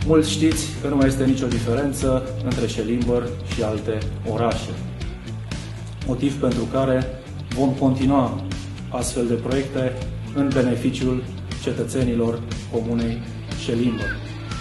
Mulți știți că nu mai este nicio diferență între Șelimbăr și alte orașe. Motiv pentru care vom continua astfel de proiecte în beneficiul cetățenilor comunei Șelimbăr.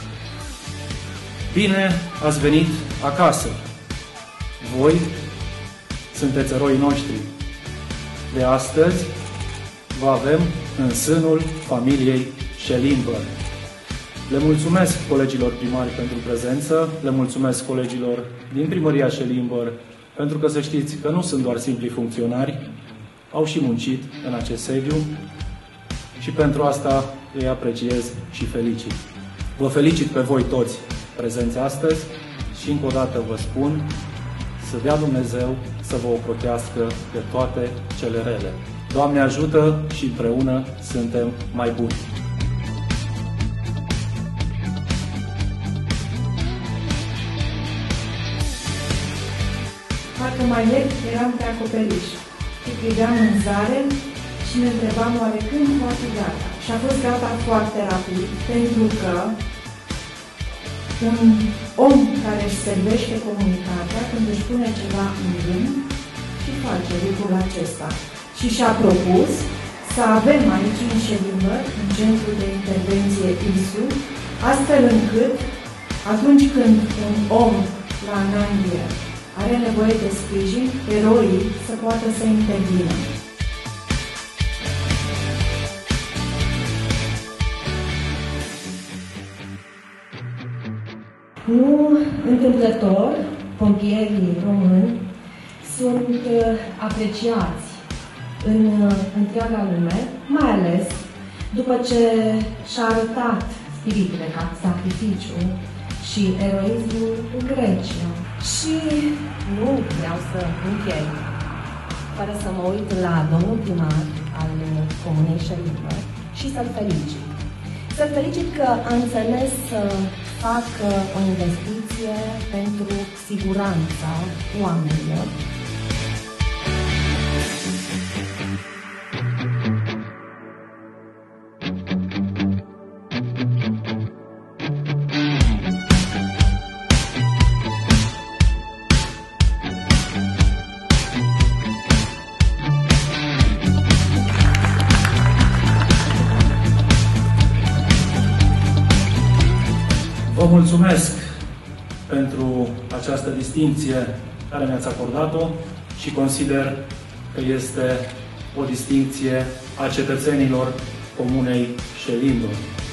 Bine ați venit acasă! Voi sunteți eroii noștri. De astăzi vă avem în sânul familiei Șelimbăr. Le mulțumesc colegilor primari pentru prezență, le mulțumesc colegilor din Primăria Șelimbăr, pentru că să știți că nu sunt doar simpli funcționari, au și muncit în acest sediu și pentru asta îi apreciez și felicit. Vă felicit pe voi toți prezenți astăzi și încă o dată vă spun să dea Dumnezeu să vă ocrotească de toate cele rele. Doamne ajută și împreună suntem mai buni! Parcă mai ieri eram pe acoperiș și priveam în zare și ne întrebam oare când va fi gata. Și a fost gata foarte rapid, pentru că un om care își servește comunitatea, când își pune ceva în gând, și face lucrul acesta. Și și-a propus să avem aici în Șelimbăr, în centrul de intervenție ISU, astfel încât atunci când un om la ananghie are nevoie de sprijin, eroii să poată să intervină. Nu întâmplător, pompierii români sunt apreciați în întreaga lume, mai ales după ce și-a arătat spiritul de sacrificiu și eroismul în Grecia. Și nu vreau să închei fără să mă uit la domnul primar al Comunei Șelimbăr și să-l felicit. Să-l felicit că a înțeles să facă o investiție pentru siguranța oamenilor. Vă mulțumesc pentru această distincție care mi-ați acordat-o și consider că este o distincție a cetățenilor Comunei Șelimbăr.